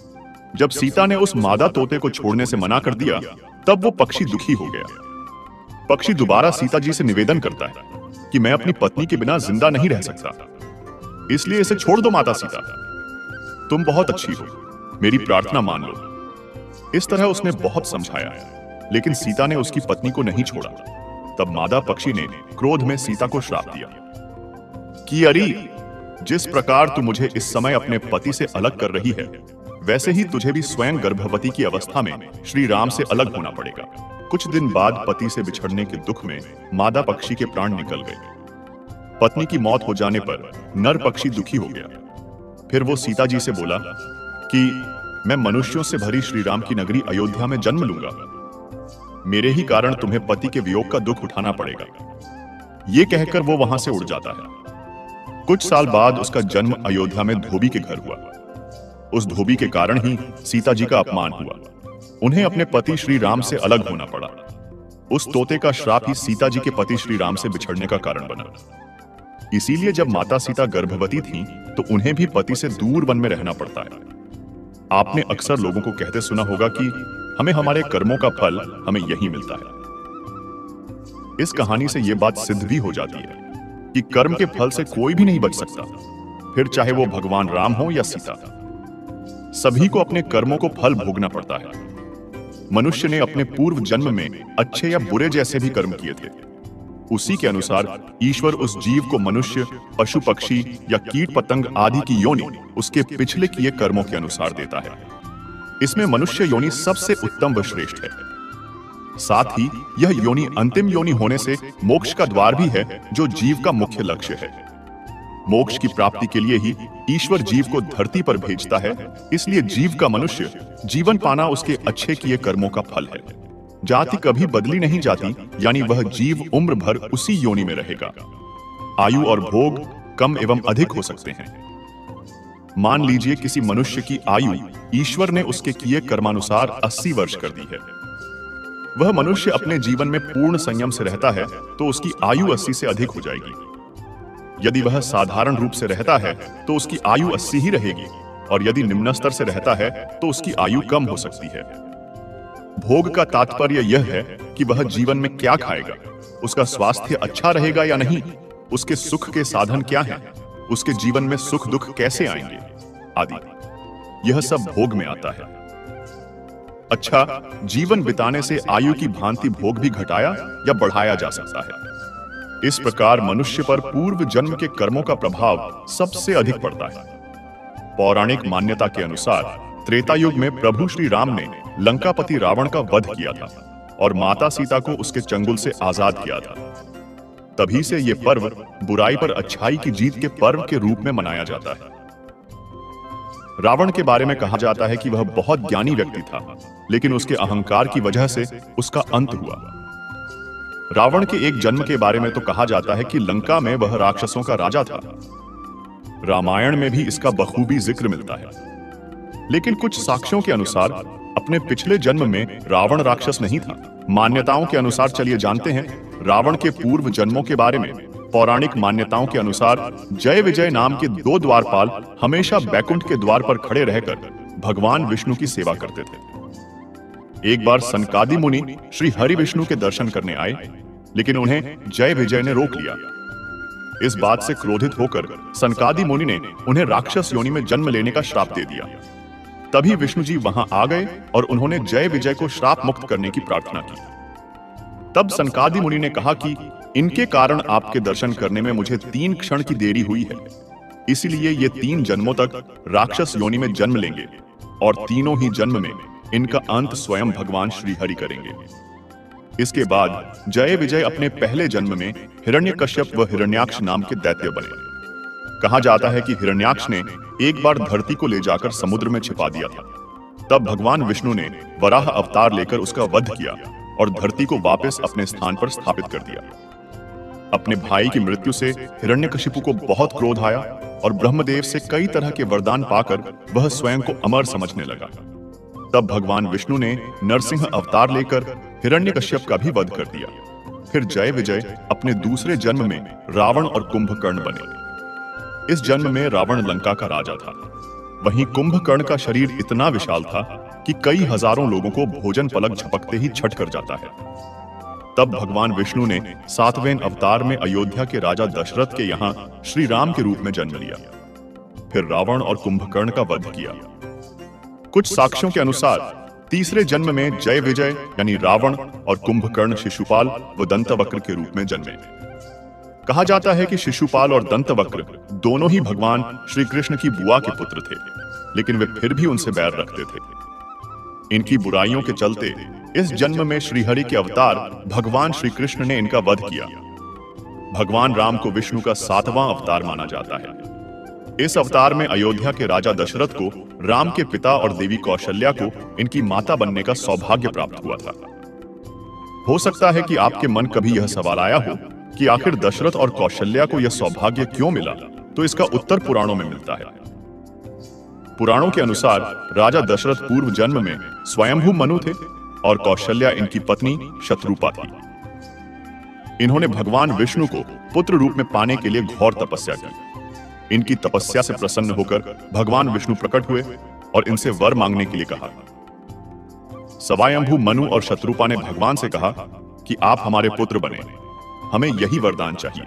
जब सीता ने उस मादा तोते को छोड़ने से मना कर दिया, तब वो पक्षी दुखी हो गया। पक्षी दोबारा सीता जी से निवेदन करता है कि मैं अपनी पत्नी के बिना जिंदा नहीं रह सकता, इसलिए इसे छोड़ दो माता सीता। तुम बहुत अच्छी हो, मेरी प्रार्थना मान लो। इस तरह उसने बहुत समझाया, लेकिन सीता ने उसकी पत्नी को नहीं छोड़ा। तब मादा पक्षी ने क्रोध में सीता को श्राप दिया कि अरे, जिस प्रकार तू मुझे इस समय अपने पति से अलग कर रही है, वैसे ही तुझे भी स्वयं गर्भवती की अवस्था में श्री राम से अलग होना पड़ेगा। कुछ दिन बाद पति से बिछड़ने के दुख में मादा पक्षी के प्राण निकल गए। पत्नी की मौत हो जाने पर नर पक्षी दुखी हो गया। फिर वो सीता जी से बोला कि मैं मनुष्यों से भरी श्री राम की नगरी अयोध्या में जन्म लूंगा। मेरे ही कारण तुम्हें पति के वियोग का दुख उठाना पड़ेगा। ये कहकर वो वहां से उड़ जाता है। कुछ साल बाद उसका जन्म अयोध्या में धोबी के घर हुआ। उस धोबी के कारण ही सीता जी का अपमान हुआ। उन्हें अपने पति श्री राम से अलग होना पड़ा। उस तोते का श्राप ही सीता जी के पति श्री राम से बिछड़ने का कारण बना। इसीलिए जब माता सीता गर्भवती थीं, तो उन्हें भी पति से दूर वन में रहना पड़ता है। आपने अक्सर लोगों को कहते सुना होगा कि हमें हमारे कर्मों का फल हमें यहीं मिलता है। इस कहानी से यह बात सिद्ध भी हो जाती है कि कर्म के फल से कोई भी नहीं बच सकता, फिर चाहे वो भगवान राम हो या सीता। सभी को अपने कर्मों को फल भोगना पड़ता है। मनुष्य ने अपने पूर्व जन्म में अच्छे या बुरे जैसे भी कर्म किए थे, उसी के अनुसार ईश्वर उस जीव को मनुष्य, पशु पक्षी या कीट पतंग आदि की योनि उसके पिछले किए कर्मों के अनुसार देता है। इसमें मनुष्य योनि सबसे उत्तम व श्रेष्ठ है। साथ ही यह योनि अंतिम योनि होने से मोक्ष का द्वार भी है, जो जीव का मुख्य लक्ष्य है। मोक्ष की प्राप्ति के लिए ही ईश्वर जीव को धरती पर भेजता है। इसलिए जीव का मनुष्य जीवन पाना उसके अच्छे किए कर्मों का फल है। जाति कभी बदली नहीं जाती, यानी वह जीव उम्र भर उसी योनि में रहेगा। आयु और भोग कम एवं अधिक हो सकते हैं। मान लीजिए किसी मनुष्य की आयु ईश्वर ने उसके किए कर्मानुसार 80 वर्ष कर दी है। वह मनुष्य अपने जीवन में पूर्ण संयम से रहता है तो उसकी आयु 80 से अधिक हो जाएगी। यदि वह साधारण रूप से रहता है तो उसकी आयु 80 ही रहेगी, और यदि निम्न स्तर से रहता है तो उसकी आयु कम हो सकती है। भोग का तात्पर्य यह है कि वह जीवन में क्या खाएगा, उसका स्वास्थ्य अच्छा रहेगा या नहीं, उसके सुख के साधन क्या हैं, उसके जीवन में सुख दुख कैसे आएंगे आदि। यह सब भोग में आता है। अच्छा, जीवन बिताने से आयु की भांति भोग भी घटाया या बढ़ाया जा सकता है। इस प्रकार मनुष्य पर पूर्व जन्म के कर्मों का प्रभाव सबसे अधिक पड़ता है। पौराणिक मान्यता के अनुसार त्रेता युग में प्रभु श्री राम ने लंकापति रावण का वध किया था और माता सीता को उसके चंगुल से आजाद किया था। तभी से यह पर्व बुराई पर अच्छाई की जीत के पर्व के रूप में मनाया जाता है। रावण के बारे में कहा जाता है कि वह बहुत ज्ञानी व्यक्ति था, लेकिन उसके अहंकार की वजह से उसका अंत हुआ। रावण के एक जन्म के बारे में तो कहा जाता है कि लंका में वह राक्षसों का राजा था। रामायण में भी इसका बखूबी जिक्र मिलता है। लेकिन कुछ साक्ष्यों के अनुसार अपने पिछले जन्म में रावण राक्षस नहीं था। मान्यताओं के अनुसार चलिए जानते हैं रावण के पूर्व जन्मों के बारे में। पौराणिक मान्यताओं के अनुसार जय विजय नाम के 2 द्वारपाल हमेशा बैकुंठ के द्वार पर खड़े रहकर भगवान विष्णु की सेवा करते थे। एक बार सनकादि मुनि श्री हरि विष्णु के दर्शन करने आए, लेकिन उन्हें जय विजय ने रोक लिया। इस बात से क्रोधित होकर सनकादि मुनि ने उन्हें राक्षस योनि में जन्म लेने का श्राप दे दिया। तभी विष्णु जी वहां आ गए और उन्होंने जय विजय को श्राप मुक्त करने की प्रार्थना की। तब सनकादि मुनि ने कहा कि इनके कारण आपके दर्शन करने में मुझे 3 क्षण की देरी हुई है, इसलिए ये 3 जन्मों तक राक्षस योनि में जन्म लेंगे और तीनों ही जन्म में इनका अंत स्वयं भगवान श्री हरि करेंगे। इसके बाद जय विजय अपने पहले जन्म में हिरण्यकश्यप व हिरण्याक्ष नाम के दैत्य बने। कहा जाता है कि हिरण्याक्ष ने एक बार धरती को ले जाकर समुद्र में छिपा दिया था। तब भगवान विष्णु ने वराह अवतार लेकर उसका वध किया और धरती को वापस अपने स्थान पर स्थापित कर दिया। अपने भाई की मृत्यु से हिरण्यकशिपु को बहुत क्रोध आया और ब्रह्मदेव से कई तरह के वरदान पाकर वह स्वयं को अमर समझने लगा। तब भगवान विष्णु ने नरसिंह अवतार लेकर हिरण्यकश्यप का भी वध कर दिया। फिर जय विजय अपने दूसरे जन्म में रावण और कुंभकर्ण बने। इस जन्म में रावण लंका का राजा था। वहीं कुंभकर्ण का शरीर इतना विशाल था कि कई हजारों लोगों को भोजन पलक झपकते ही छठ कर जाता है। तब भगवान विष्णु ने 7वें अवतार में अयोध्या के राजा दशरथ के यहाँ श्री राम के रूप में जन्म लिया। फिर रावण और कुंभकर्ण का वध किया। कुछ साक्ष्यों के अनुसार तीसरे जन्म में जय विजय यानी रावण और कुंभकर्ण शिशुपाल व दंतवक्र के रूप में जन्मे। कहा जाता है कि शिशुपाल और दंतवक्र दोनों ही भगवान श्री कृष्ण की बुआ के पुत्र थे, लेकिन वे फिर भी उनसे बैर रखते थे। इनकी बुराइयों के चलते इस जन्म में श्रीहरि के अवतार भगवान श्री कृष्ण ने इनका वध किया। भगवान राम को विष्णु का 7वां अवतार माना जाता है। इस अवतार में अयोध्या के राजा दशरथ को राम के पिता और देवी कौशल्या को इनकी माता बनने का सौभाग्य प्राप्त हुआ था। हो सकता है कि आपके मन कभी यह सवाल आया हो कि आखिर दशरथ और कौशल्या को यह सौभाग्य क्यों मिला, तो इसका उत्तर पुराणों में मिलता है। पुराणों के अनुसार राजा दशरथ पूर्व जन्म में स्वयंभू मनु थे और कौशल्या इनकी पत्नी शत्रुपा थी। इन्होंने भगवान विष्णु को पुत्र रूप में पाने के लिए घोर तपस्या की। इनकी तपस्या से प्रसन्न होकर भगवान विष्णु प्रकट हुए और इनसे वर मांगने के लिए कहा। स्वयंभू मनु और शत्रुपा ने भगवान से कहा कि आप हमारे पुत्र बने, हमें यही वरदान चाहिए।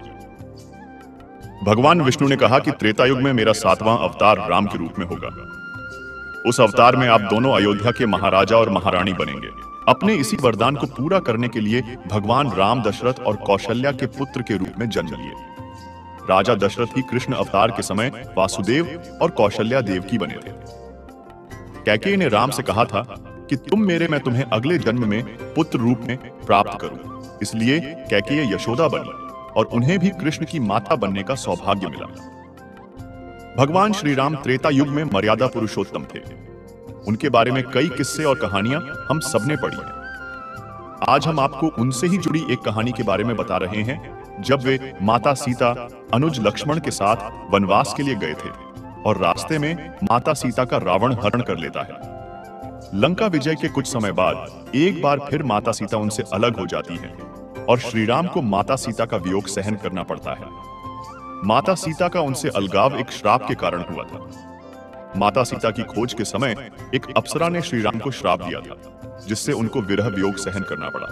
भगवान विष्णु ने कहा कि त्रेता युग में मेरा 7वां अवतार राम के रूप में होगा। उस अवतार में आप दोनों अयोध्या के महाराजा और महारानी बनेंगे। अपने इसी वरदान को पूरा करने के लिए भगवान राम दशरथ और कौशल्या के पुत्र के रूप में जन्म लिए। राजा दशरथ ही कृष्ण अवतार के समय वासुदेव और कौशल्या देवकी बने थे। कैकेयी ने राम से कहा था कि तुम मेरे, मैं तुम्हें अगले जन्म में पुत्र रूप में प्राप्त करूं। इसलिए कैकेयी यशोदा बनी और उन्हें भी कृष्ण की माता बनने का सौभाग्य मिला। भगवान श्री राम त्रेता युग में मर्यादा पुरुषोत्तम थे। उनके बारे में कई किस्से और कहानियां हम सबने पढ़ी हैं। आज हम आपको उनसे ही जुड़ी एक कहानी के बारे में बता रहे हैं, जब वे माता सीता अनुज लक्ष्मण के साथ वनवास के लिए गए थे और रास्ते में माता सीता का रावण हरण कर लेता है। लंका विजय के कुछ समय बाद एक बार फिर माता सीता उनसे अलग हो जाती है और श्री राम को माता सीता का वियोग सहन करना पड़ता है। माता सीता का उनसे अलगाव एक श्राप के कारण हुआ था। माता सीता की खोज के समय एक अप्सरा ने श्री राम को श्राप दिया था, जिससे उनको विरह वियोग सहन करना पड़ा।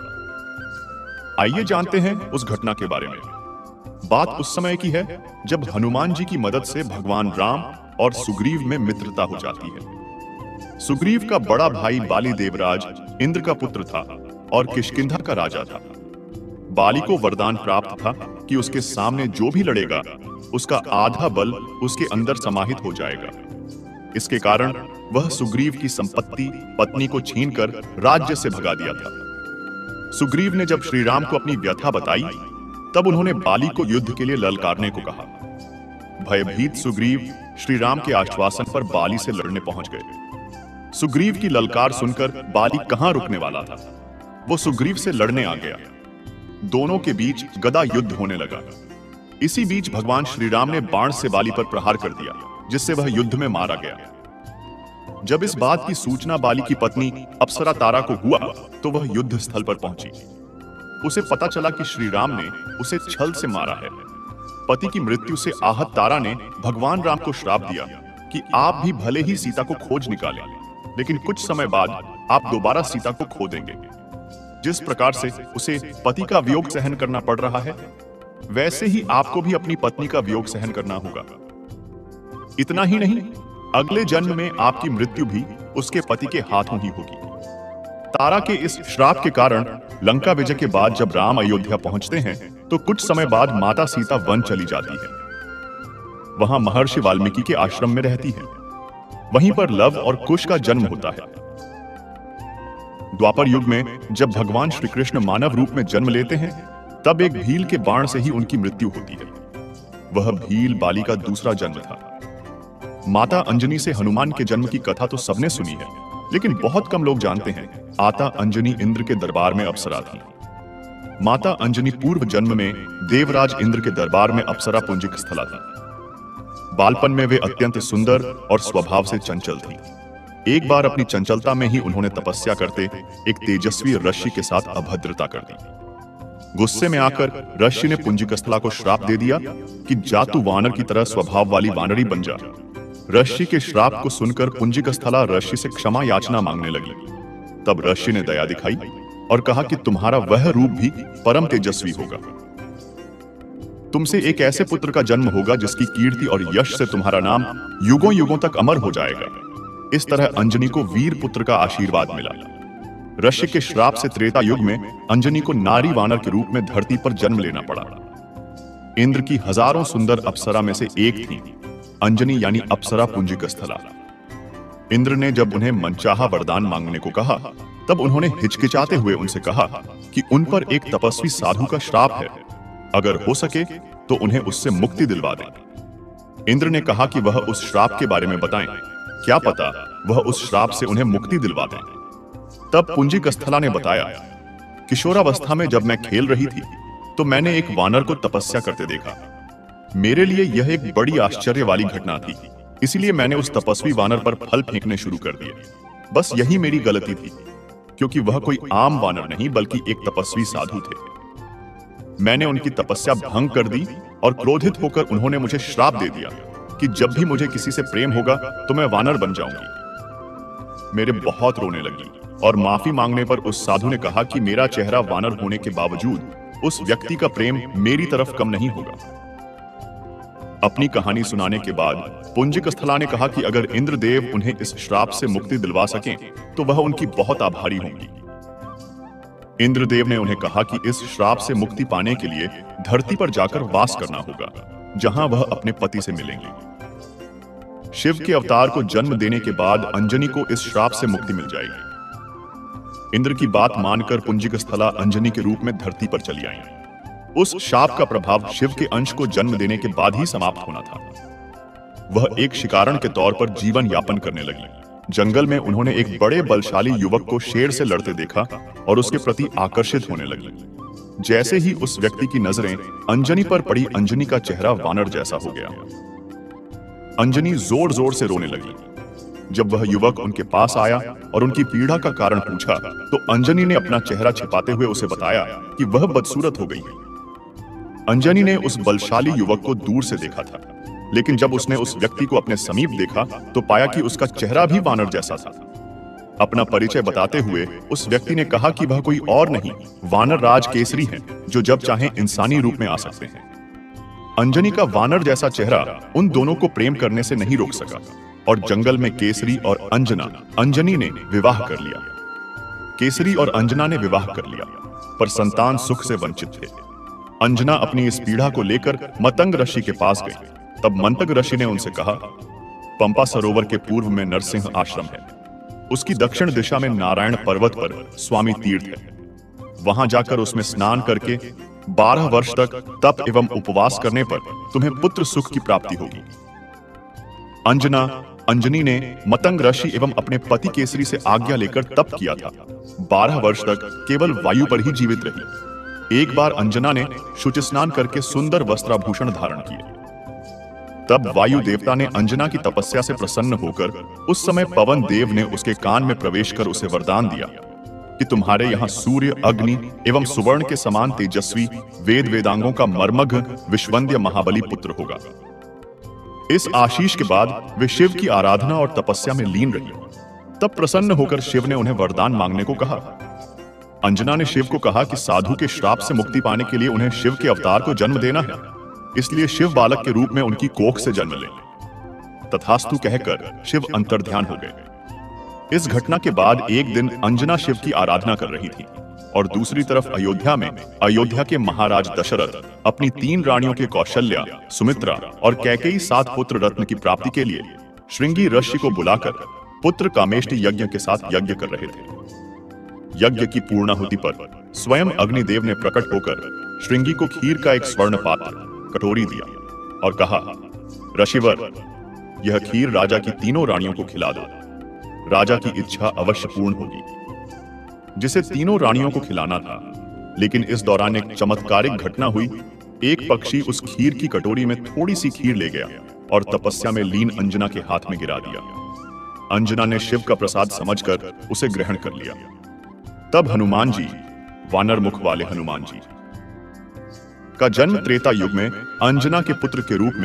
आइए जानते हैं उस घटना के बारे में। बात उस समय की है जब हनुमान जी की मदद से भगवान राम और सुग्रीव में मित्रता हो जाती है। सुग्रीव का बड़ा भाई बाली देवराज इंद्र का पुत्र था और किष्किंधा का राजा था। बाली को वरदान प्राप्त था कि उसके सामने जो भी लड़ेगा उसका आधा बल उसके अंदर समाहित हो जाएगा। इसके कारण वह सुग्रीव की संपत्ति पत्नी को छीनकर राज्य से भगा दिया था। सुग्रीव ने जब श्री राम को अपनी व्यथा बताई, तब उन्होंने बाली को युद्ध के लिए ललकारने को कहा। भयभीत सुग्रीव श्री राम के आश्वासन पर बाली से लड़ने पहुंच गए। सुग्रीव की ललकार सुनकर बाली कहां रुकने वाला था, वो सुग्रीव से लड़ने आ गया। दोनों के बीच गदा युद्ध होने लगा। इसी बीच भगवान श्री राम ने बाण से बाली पर प्रहार कर दिया, जिससे वह युद्ध में मारा गया। जब इस बात की सूचना बाली की पत्नी अप्सरा तारा को हुआ, तो वह युद्ध स्थल पर पहुंची। उसे पता चला कि श्री राम ने उसे छल से मारा है। पति की मृत्यु से आहत तारा ने भगवान राम को श्राप दिया कि आप भी भले ही सीता को खोज निकालें, लेकिन कुछ समय बाद आप दोबारा सीता को खो देंगे। जिस प्रकार से उसे पति का वियोग सहन करना पड़ रहा है, वैसे ही आपको भी अपनी पत्नी का वियोग सहन करना होगा। इतना ही नहीं, अगले जन्म में आपकी मृत्यु भी उसके पति के हाथों ही होगी। तारा के इस श्राप के कारण लंका विजय के बाद जब राम अयोध्या पहुंचते हैं, तो कुछ समय बाद माता सीता वन चली जाती है। वहां महर्षि वाल्मीकि के आश्रम में रहती है। वहीं पर लव और कुश का जन्म होता है। द्वापर युग में जब भगवान श्री कृष्ण मानव रूप में जन्म लेते हैं, तब एक भील के बाण से ही उनकी मृत्यु होती है। वह भील बाली का दूसरा जन्म था। माता अंजनी से हनुमान के जन्म की कथा तो सबने सुनी है, लेकिन बहुत कम लोग जानते हैं आता अंजनी इंद्र के दरबार में अप्सरा थी। माता अंजनी पूर्व जन्म में देवराज इंद्र के दरबार में अप्सरा पुंजिक स्थला थी। बालपन में वे अत्यंत सुंदर और स्वभाव से चंचल थी। एक बार अपनी चंचलता में ही उन्होंने तपस्या करते एक तेजस्वी ऋषि के साथ अभद्रता कर दी। गुस्से में आकर ऋषि ने पुंजिकस्थला को श्राप दे दिया कि जा तू वानर की तरह स्वभाव वाली वानरी बन जा। ऋषि के श्राप को सुनकर पुंजिकस्थला ऋषि से क्षमा याचना मांगने लगी। तब ऋषि ने दया दिखाई और कहा कि तुम्हारा वह रूप भी परम तेजस्वी होगा। तुमसे एक ऐसे पुत्र का जन्म होगा जिसकी कीर्ति और यश से तुम्हारा नाम युगों युगों तक अमर हो जाएगा। इस तरह अंजनी को वीर पुत्र का आशीर्वाद मिला। ऋषि के श्राप से त्रेता युग में अंजनी को नारी वानर के रूप में धरती पर जन्म लेना पड़ा। इंद्र की हजारों सुंदर अप्सरा में से एक थी अंजनी, यानी अप्सरा पुंजिकस्थला। इंद्र ने जब उन्हें मनचाहा वरदान मांगने को कहा, तब उन्होंने हिचकिचाते हुए उनसे कहा कि उन पर एक तपस्वी साधु का श्राप है, अगर हो सके तो उन्हें उससे मुक्ति दिलवा दें। इंद्र ने कहा कि वह उस श्राप के बारे में बताएं, क्या पता वह उस श्राप से उन्हें मुक्ति दिलवा दें। तब पुंजिकस्थला ने बताया, किशोरावस्था में जब मैं खेल रही थी तो मैंने एक वानर को तपस्या करते देखा। मेरे लिए यह एक बड़ी आश्चर्य वाली घटना थी, इसलिए मैंने उस तपस्वी वानर पर फल फेंकने शुरू कर दिए। बस यही मेरी गलती थी, क्योंकि वह कोई आम वानर नहीं बल्कि एक तपस्वी साधु थे। मैंने उनकी तपस्या भंग कर दी और क्रोधित होकर उन्होंने मुझे श्राप दे दिया कि जब भी मुझे किसी से प्रेम होगा तो मैं वानर बन जाऊंगी। मेरे बहुत रोने लगी और माफी मांगने पर उस साधु ने कहा कि मेरा चेहरा वानर होने के बावजूद उस व्यक्ति का प्रेम मेरी तरफ कम नहीं होगा। अपनी कहानी सुनाने के बाद पुंजिकस्थला ने कहा कि अगर इंद्रदेव उन्हें इस श्राप से मुक्ति दिलवा सकें तो वह उनकी बहुत आभारी होंगी। इंद्रदेव ने उन्हें कहा कि इस श्राप से मुक्ति पाने के लिए धरती पर जाकर वास करना होगा, जहां वह अपने पति से मिलेंगे। शिव के अवतार को जन्म देने के बाद अंजनी को इस श्राप से मुक्ति मिल जाएगी। इंद्र की बात मानकर पुंजिकस्थला अंजनी के रूप में धरती पर चली आई। उस शाप का प्रभाव शिव के अंश को जन्म देने के बाद ही समाप्त होना था। वह एक शिकारण के तौर पर जीवन यापन करने लगी। जंगल में उन्होंने एक बड़े बलशाली युवक को शेर से लड़ते देखा और उसके प्रति आकर्षित होने लगी। जैसे ही उस व्यक्ति की नजरें अंजनी पर पड़ी, अंजनी का चेहरा वानर जैसा हो गया। अंजनी जोर जोर से रोने लगी। जब वह युवक उनके पास आया और उनकी पीड़ा का कारण पूछा, तो अंजनी ने अपना चेहरा छिपाते हुए उसे बताया कि वह बदसूरत हो गई है। अंजनी ने उस बलशाली युवक को दूर से देखा था, लेकिन जब उसने उस व्यक्ति को अपने समीप देखा तो पाया कि उसका चेहरा भी वानर जैसा था। अपना परिचय बताते हुए उस व्यक्ति ने कहा कि वह कोई और नहीं, वानर राज केसरी हैं, जो जब चाहें इंसानी रूप में आ सकते हैं। अंजनी का वानर जैसा चेहरा उन दोनों को प्रेम करने से नहीं रोक सका और जंगल में केसरी और अंजनी ने विवाह कर लिया। केसरी और अंजना ने विवाह कर लिया, पर संतान सुख से वंचित थे। अंजना अपनी इस पीड़ा को लेकर मतंग ऋषि के पास गई। तब मंतग ऋषि ने उनसे कहा, पंपा सरोवर के पूर्व में नरसिंह आश्रम है, उसकी दक्षिण दिशा में नारायण पर्वत पर स्वामी तीर्थ है। वहां जाकर उसमें स्नान करके 12 वर्ष तक तप एवं उपवास करने पर तुम्हें पुत्र सुख की प्राप्ति होगी। अंजनी ने मतंग ऋषि एवं अपने पति केसरी से आज्ञा लेकर तप किया था। 12 वर्ष तक केवल वायु पर ही जीवित रही। एक बार अंजना ने शुचि स्नान करके सुंदर वस्त्राभूषण धारण किए। तब वायु देवता ने अंजना की तपस्या से प्रसन्न होकर उस समय पवन देव ने उसके कान में प्रवेश कर उसे वरदान दिया कि तुम्हारे यहाँ सूर्य, अग्नि एवं सुवर्ण के समान तेजस्वी वेद वेदांगों का मर्मज्ञ विश्वंद्य महाबली पुत्र होगा। इस आशीष के बाद वे शिव की आराधना और तपस्या में लीन रही। तब प्रसन्न होकर शिव ने उन्हें वरदान मांगने को कहा। अंजना ने शिव को कहा कि साधु के श्राप से मुक्ति पाने के लिए उन्हें शिव के अवतार को जन्म देना है, इसलिए शिव बालक के रूप में उनकी कोख से जन्म ले। तथास्तु कहकर शिव अंतर्ध्यान हो गए। इस घटना के बाद एक दिन अंजना शिव की आराधना कर रही थी और दूसरी तरफ अयोध्या के महाराज दशरथ अपनी 3 रानियों के कौशल्या, सुमित्रा और कैकेयी 7 पुत्र रत्न की प्राप्ति के लिए श्रृंगी ऋषि को बुलाकर पुत्र कामेष्टि यज्ञ के साथ यज्ञ कर रहे थे। यज्ञ की पूर्णाहुति पर स्वयं अग्निदेव ने प्रकट होकर श्रृंगी को खीर का एक स्वर्ण पात्र कटोरी दिया और कहा, ऋषिवर, यह खीर राजा की 3 रानियों को खिला दो। राजा की इच्छा अवश्य पूर्ण होगी। जिसे 3 रानियों को खिलाना था, लेकिन इस दौरान एक चमत्कारिक घटना हुई। एक पक्षी उस खीर की कटोरी में थोड़ी सी खीर ले गया और तपस्या में लीन अंजना के हाथ में गिरा दिया। अंजना ने शिव का प्रसाद समझकर उसे ग्रहण कर लिया। तब हनुमान जी, वानर मुख वाले हनुमान जी का जन्म त्रेता युग में अंजना के पुत्र के रूप में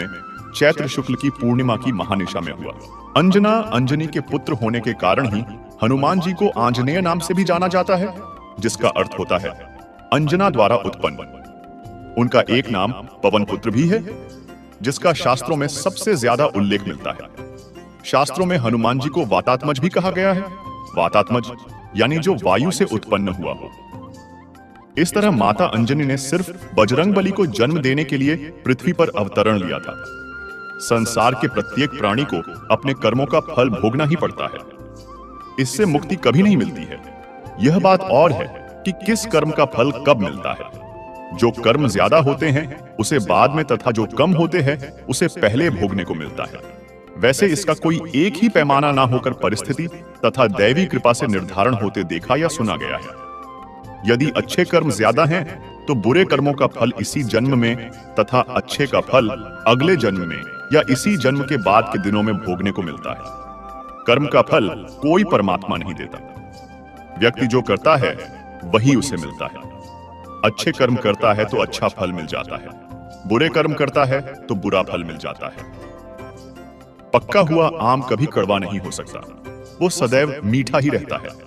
चैत्र शुक्ल की पूर्णिमा की महानिशा में हुआ। अंजना अंजनी के पुत्र होने के कारण ही हनुमान जी को आंजनेय नाम से भी जाना जाता है, जिसका अर्थ होता है अंजना द्वारा उत्पन्न। उनका एक नाम पवन पुत्र भी है, जिसका शास्त्रों में सबसे ज्यादा उल्लेख मिलता है। शास्त्रों में हनुमान जी को वातात्मज भी कहा गया है। वातात्मज यानी जो वायु से उत्पन्न हुआ हो। इस तरह माता अंजनी ने सिर्फ बजरंगबली को जन्म देने के लिए पृथ्वी पर अवतरण लिया था। संसार के प्रत्येक प्राणी को अपने कर्मों का फल भोगना ही पड़ता है, इससे मुक्ति कभी नहीं मिलती है। यह बात और है कि किस कर्म का फल कब मिलता है। जो कर्म ज्यादा होते हैं उसे बाद में, तथा जो कम होते हैं उसे पहले भोगने को मिलता है। वैसे इसका कोई एक ही पैमाना ना होकर परिस्थिति तथा दैवी कृपा से निर्धारण होते देखा या सुना गया है। यदि अच्छे कर्म ज्यादा हैं तो बुरे कर्मों का फल इसी जन्म में तथा अच्छे का फल अगले जन्म में या इसी जन्म के बाद के दिनों में भोगने को मिलता है। कर्म का फल कोई परमात्मा नहीं देता। व्यक्ति जो करता है वही उसे मिलता है। अच्छे कर्म करता है तो अच्छा फल मिल जाता है, बुरे कर्म करता है तो बुरा फल मिल जाता है। पक्का हुआ आम कभी कड़वा नहीं हो सकता, वो सदैव मीठा ही रहता है।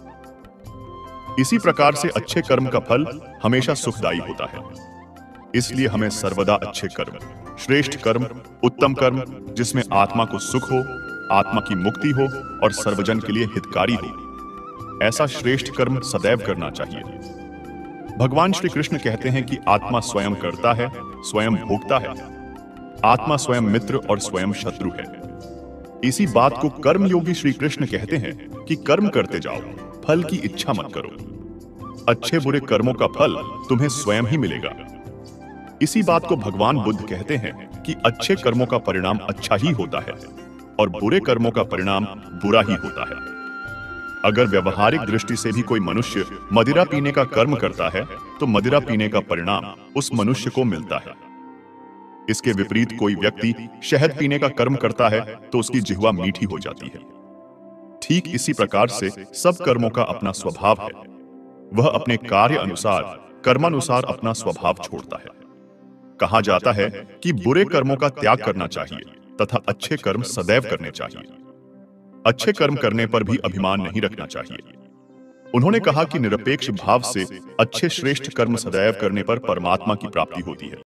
इसी प्रकार से अच्छे कर्म का फल हमेशा सुखदायी होता है। इसलिए हमें सर्वदा अच्छे कर्म, श्रेष्ठ कर्म, उत्तम कर्म, जिसमें आत्मा को सुख हो, आत्मा की मुक्ति हो और सर्वजन के लिए हितकारी हो, ऐसा श्रेष्ठ कर्म सदैव करना चाहिए। भगवान श्री कृष्ण कहते हैं कि आत्मा स्वयं करता है, स्वयं भोगता है। आत्मा स्वयं मित्र और स्वयं शत्रु है। इसी बात को कर्म योगी श्री कृष्ण कहते हैं कि कर्म करते जाओ, फल की इच्छा मत करो। अच्छे बुरे कर्मों का फल तुम्हें स्वयं ही मिलेगा। इसी बात को भगवान बुद्ध कहते हैं कि अच्छे कर्मों का परिणाम अच्छा ही होता है और बुरे कर्मों का परिणाम बुरा ही होता है। अगर व्यवहारिक दृष्टि से भी कोई मनुष्य मदिरा पीने का कर्म करता है तो मदिरा पीने का परिणाम उस मनुष्य को मिलता है। इसके विपरीत कोई व्यक्ति शहद पीने का कर्म करता है तो उसकी जिह्वा मीठी हो जाती है। ठीक इसी प्रकार से सब कर्मों का अपना स्वभाव है। वह अपने कार्य अनुसार, कर्मानुसार अपना स्वभाव छोड़ता है। कहा जाता है कि बुरे कर्मों का त्याग करना चाहिए तथा अच्छे कर्म सदैव करने चाहिए। अच्छे कर्म करने पर भी अभिमान नहीं रखना चाहिए। उन्होंने कहा कि निरपेक्ष भाव से अच्छे श्रेष्ठ कर्म सदैव करने पर परमात्मा की प्राप्ति होती है।